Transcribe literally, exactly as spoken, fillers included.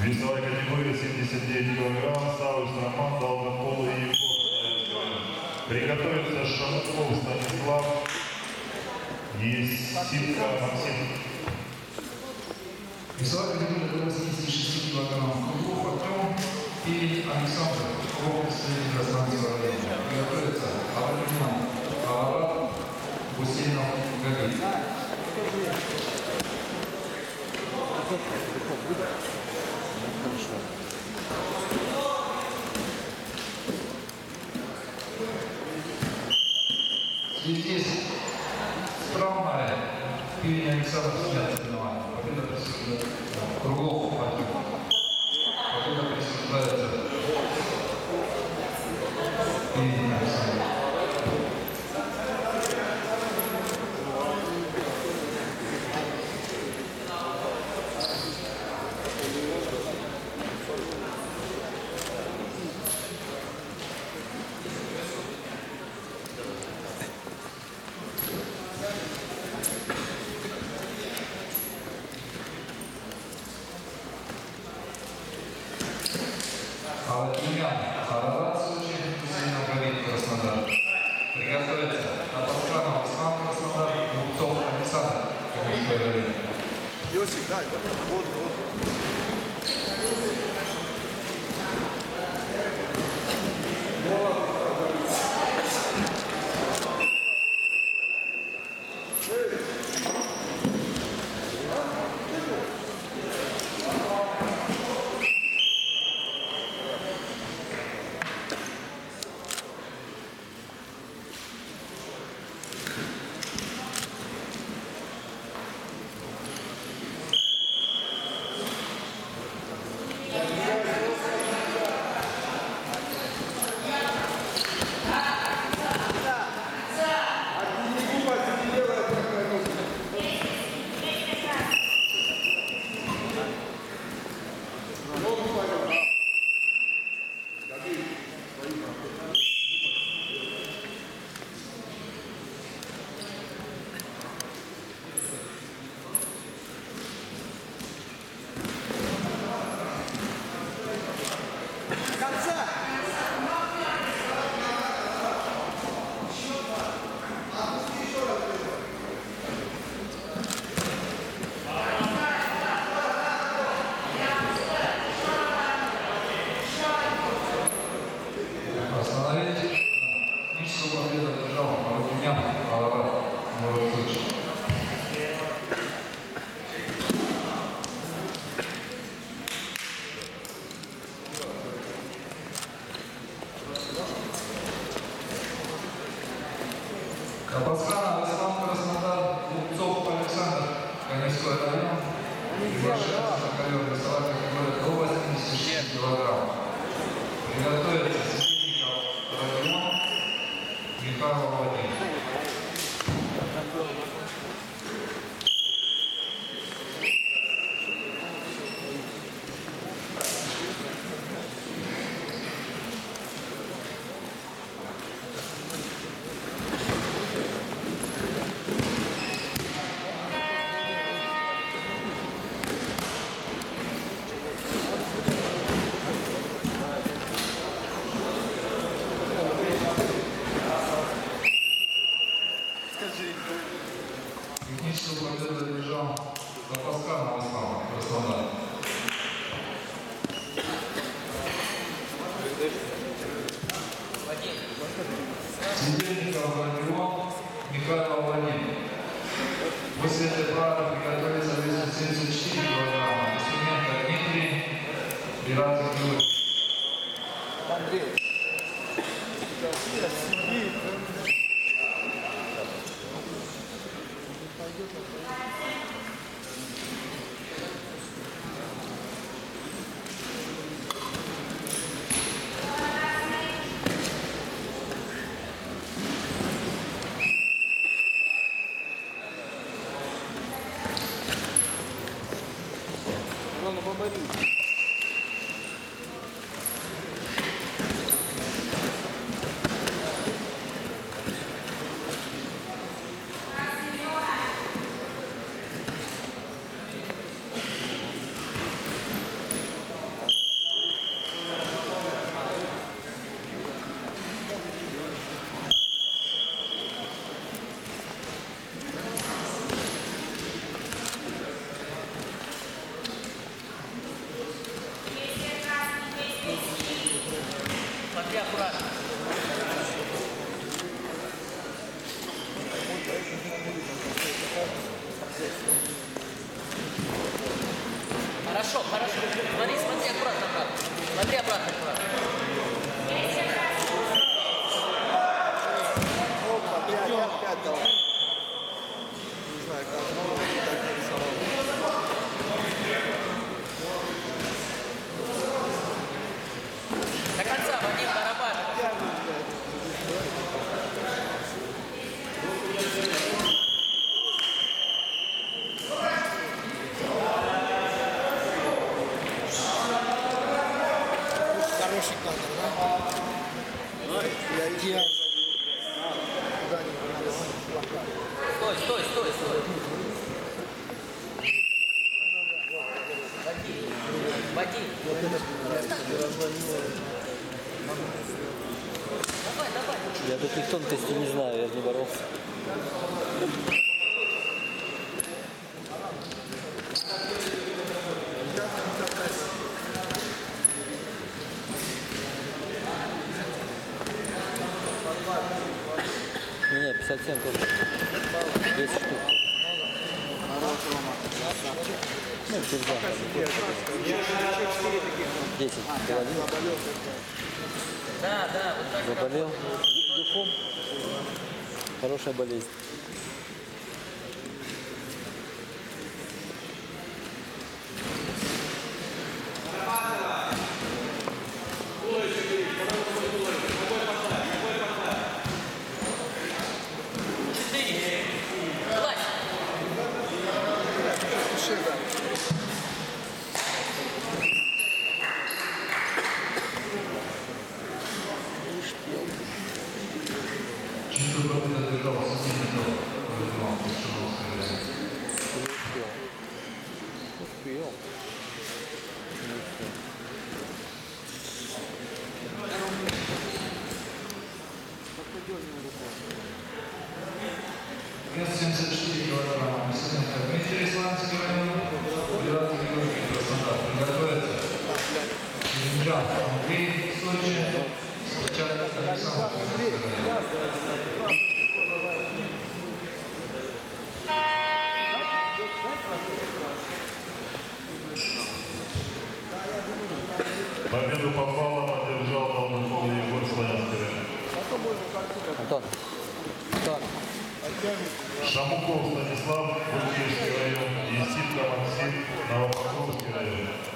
Весовая категория семьдесят девять килограмм, Саус Роман, Долгопол и Егор. Приготовиться Шамуков Станислав, Есимка Максим. Весовая категория до восьмидесяти шести килограмм, Круглов Артем и Александр, область Краснодарского района. Приготовиться Аварин, Аларат, Гусейнов, Галин. Здесь травма и Александр снят соревнования. Победа присуждается Круглов Артем. Победа присуждается и Александр. Алатимян, Арарат, Сочи, Гусейнов, Галин, Краснодар. Приготовиться Абасканов, Ислам, Краснодар, Губцов, Александр, Каменской Галин. Йосик, дай, вот, вот. Абасканов, Ислам, Краснодар, Губцов, Александр, Каменской район. Приглашается на ковер весовая категория до восьмидесяти шести килограмм. Приготовиться Сисников, Родион, Михайлов, Владимир. Техническую победу одержал Абасканов Ислам, Краснодар. Сидельников, Родион, Михайлов, Владимир. После этой пары приготовиться весом семьдесят четыре килограмма. Инструмента Дмитрий, Пиратов Юрий. Андрей. Ладно, поборись. Хорошо, хорошо. Смотри, смотри, аккуратно, аккуратно. Смотри, обратно, аккуратно. Опа, пять, пять, пять дал. Не знаю, как он так нарисовал. До конца, Вадим, барабан. Тянет, блядь. Хороший кадр, да? Я идеально забил. Куда не попадал. Плохая. Стой, стой, стой, стой. Вадим, Вадим. Вот это мне разломило. Давай, давай. Я таких тонкостей не знаю, я же не боролся. Не, не, пятьдесят семь тоже. десять штук. Народ, Рома. Красавчик. Ну, через два. десять. Заболел. Да, да, вот так. Заболел. Дюхом. Хорошая болезнь. Влазь. Спеши, да. Чистую победу одержал Сосинников. Выиграл Пешеровская. Не успел. Успел. Не успел. Вес семьдесят четыре килограмма. Весененко Дмитрий, Исландский район. Федерация Георгий, Краснодар. Приготовиться. Ленинград, Андрей, Сочи. Спочатку Александр. Победу по баллам одержал Долгополый Егор Славянский. Антон. Антон. Шамуков Станислав, Бургейский район, Есипка Максим, Новопокровский район.